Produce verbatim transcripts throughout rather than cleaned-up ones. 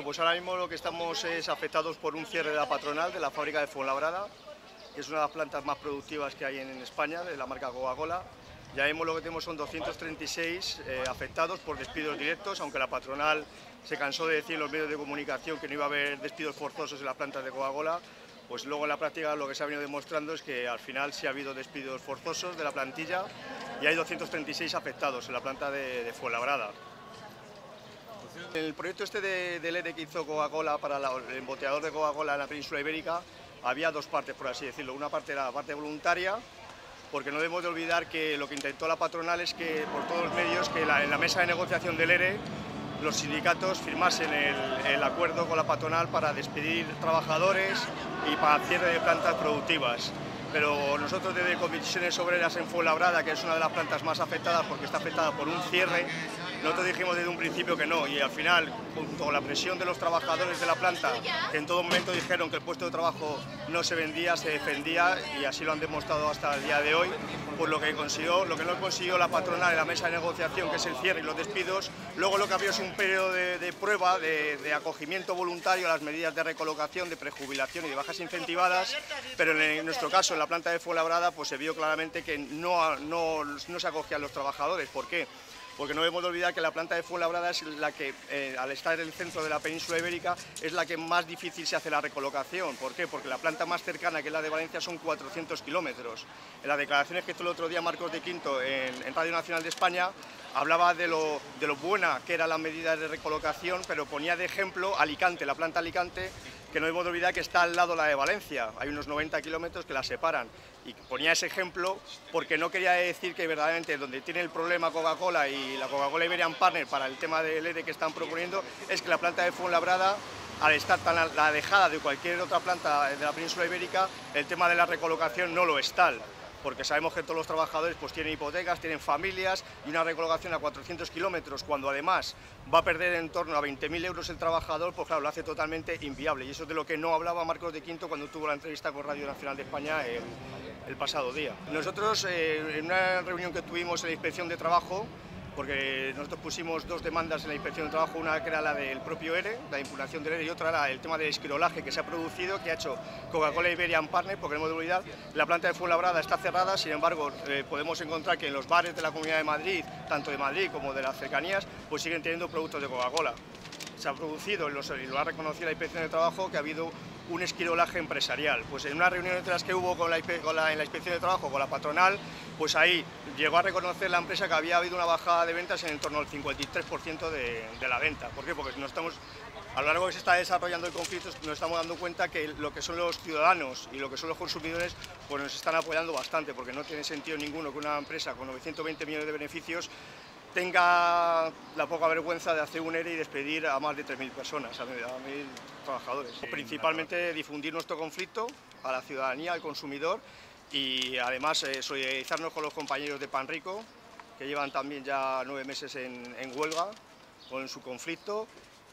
Pues ahora mismo lo que estamos es afectados por un cierre de la patronal de la fábrica de Fuenlabrada, que es una de las plantas más productivas que hay en España, de la marca Coca-Cola. Ya mismo lo que tenemos son doscientos treinta y seis eh, afectados por despidos directos, aunque la patronal se cansó de decir en los medios de comunicación que no iba a haber despidos forzosos en las plantas de Coca-Cola. Pues luego en la práctica lo que se ha venido demostrando es que al final sí ha habido despidos forzosos de la plantilla y hay doscientos treinta y seis afectados en la planta de, de Fuenlabrada. El proyecto este de, del E R E que hizo Coca-Cola para la, el embotellador de Coca-Cola en la península ibérica había dos partes, por así decirlo. Una parte era la parte voluntaria, porque no debemos de olvidar que lo que intentó la patronal es que por todos los medios que la, en la mesa de negociación del E R E los sindicatos firmasen el, el acuerdo con la patronal para despedir trabajadores y para cierre de plantas productivas. Pero nosotros desde Comisiones Obreras en Fuenlabrada, que es una de las plantas más afectadas porque está afectada por un cierre, nosotros dijimos desde un principio que no, y al final, junto con la presión de los trabajadores de la planta, que en todo momento dijeron que el puesto de trabajo no se vendía, se defendía, y así lo han demostrado hasta el día de hoy, pues lo que consiguió, lo que no consiguió la patronal en la mesa de negociación, que es el cierre y los despidos, luego lo que había es un periodo de, de prueba, de, de acogimiento voluntario a las medidas de recolocación, de prejubilación y de bajas incentivadas, pero en, en nuestro caso, en la planta de Fuenlabrada, pues se vio claramente que no, no, no se acogían los trabajadores. ¿Por qué? Porque no debemos de olvidar que la planta de Fuenlabrada es la que, eh, al estar en el centro de la península ibérica, es la que más difícil se hace la recolocación. ¿Por qué? Porque la planta más cercana, que es la de Valencia, son cuatrocientos kilómetros. En las declaraciones que hizo el otro día Marcos de Quinto en, en Radio Nacional de España, hablaba de lo, de lo buena que eran las medidas de recolocación, pero ponía de ejemplo Alicante, la planta Alicante, que no debemos de olvidar que está al lado de la de Valencia, hay unos noventa kilómetros que la separan, y ponía ese ejemplo porque no quería decir que verdaderamente donde tiene el problema Coca-Cola y la Coca-Cola Iberian Partners para el tema del E R E que están proponiendo, es que la planta de Fuenlabrada, al estar tan alejada de cualquier otra planta de la península ibérica, el tema de la recolocación no lo es tal, porque sabemos que todos los trabajadores pues tienen hipotecas, tienen familias, y una recolocación a cuatrocientos kilómetros, cuando además va a perder en torno a veinte mil euros el trabajador, pues claro, lo hace totalmente inviable, y eso es de lo que no hablaba Marcos de Quinto cuando tuvo la entrevista con Radio Nacional de España el, el pasado día. Nosotros, eh, en una reunión que tuvimos en la Inspección de Trabajo, porque nosotros pusimos dos demandas en la Inspección de Trabajo, una que era la del propio E R E, la impugnación del E R E, y otra era el tema del esquirolaje que se ha producido, que ha hecho Coca-Cola Iberian Partners, porque no hemos de olvidar, la planta de Fuenlabrada está cerrada, sin embargo, eh, podemos encontrar que en los bares de la Comunidad de Madrid, tanto de Madrid como de las cercanías, pues siguen teniendo productos de Coca-Cola. Se ha producido, y lo ha reconocido la Inspección de Trabajo, que ha habido un esquirolaje empresarial. Pues en una reunión entre las que hubo con la, con la, en la Inspección de Trabajo, con la patronal, pues ahí llegó a reconocer la empresa que había habido una bajada de ventas en torno al cincuenta y tres por ciento de, de la venta. ¿Por qué? Porque no estamos, a lo largo que se está desarrollando el conflicto, nos estamos dando cuenta que lo que son los ciudadanos y lo que son los consumidores pues nos están apoyando bastante, porque no tiene sentido ninguno que una empresa con novecientos veinte millones de beneficios tenga la poca vergüenza de hacer un E R E y despedir a más de tres mil personas, a mil trabajadores. Principalmente difundir nuestro conflicto a la ciudadanía, al consumidor, y además eh, solidarizarnos con los compañeros de Panrico, que llevan también ya nueve meses en, en huelga con su conflicto,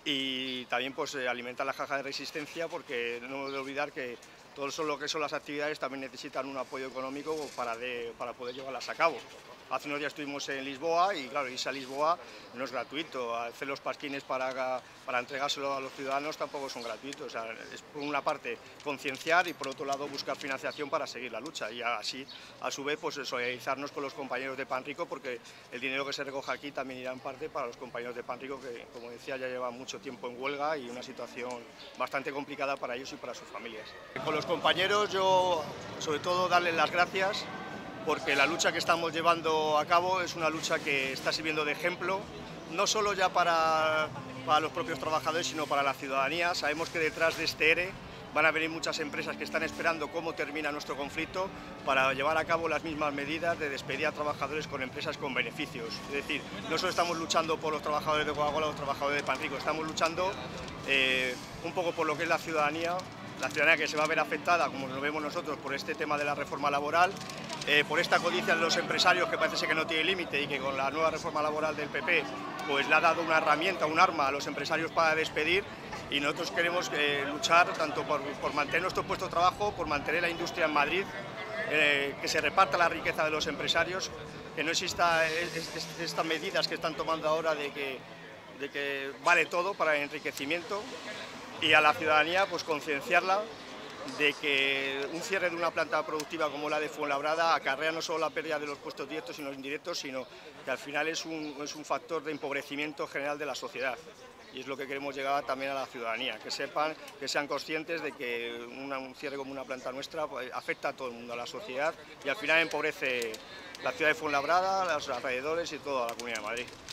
y también pues, eh, alimentar la caja de resistencia, porque no hemos de olvidar que todo eso, lo que son las actividades, también necesitan un apoyo económico para, de, para poder llevarlas a cabo. Hace unos días estuvimos en Lisboa y claro, irse a Lisboa no es gratuito, hacer los pasquines para, para entregárselo a los ciudadanos tampoco son gratuitos, o sea, es por una parte concienciar y por otro lado buscar financiación para seguir la lucha, y así a su vez pues solidarizarnos con los compañeros de Panrico, porque el dinero que se recoge aquí también irá en parte para los compañeros de Panrico, que como decía ya llevan mucho tiempo en huelga y una situación bastante complicada para ellos y para sus familias. Con los compañeros yo sobre todo darles las gracias, porque la lucha que estamos llevando a cabo es una lucha que está sirviendo de ejemplo, no solo ya para, para los propios trabajadores, sino para la ciudadanía. Sabemos que detrás de este E R E van a venir muchas empresas que están esperando cómo termina nuestro conflicto para llevar a cabo las mismas medidas de despedir a trabajadores con empresas con beneficios. Es decir, no solo estamos luchando por los trabajadores de Coca-Cola o los trabajadores de Panrico, estamos luchando eh, un poco por lo que es la ciudadanía, la ciudadanía que se va a ver afectada, como lo vemos nosotros, por este tema de la reforma laboral, eh, por esta codicia de los empresarios que parece que no tiene límite y que con la nueva reforma laboral del P P pues le ha dado una herramienta, un arma a los empresarios para despedir, y nosotros queremos eh, luchar tanto por, por mantener nuestro puesto de trabajo, por mantener la industria en Madrid, eh, que se reparta la riqueza de los empresarios, que no exista es, es, estas medidas que están tomando ahora de que de que vale todo para el enriquecimiento, y a la ciudadanía pues concienciarla de que un cierre de una planta productiva como la de Fuenlabrada acarrea no solo la pérdida de los puestos directos y los indirectos, sino que al final es un, es un factor de empobrecimiento general de la sociedad. Y es lo que queremos llegar también a la ciudadanía, que sepan, que sean conscientes de que una, un cierre como una planta nuestra pues, afecta a todo el mundo, a la sociedad, y al final empobrece la ciudad de Fuenlabrada, los alrededores y toda la Comunidad de Madrid.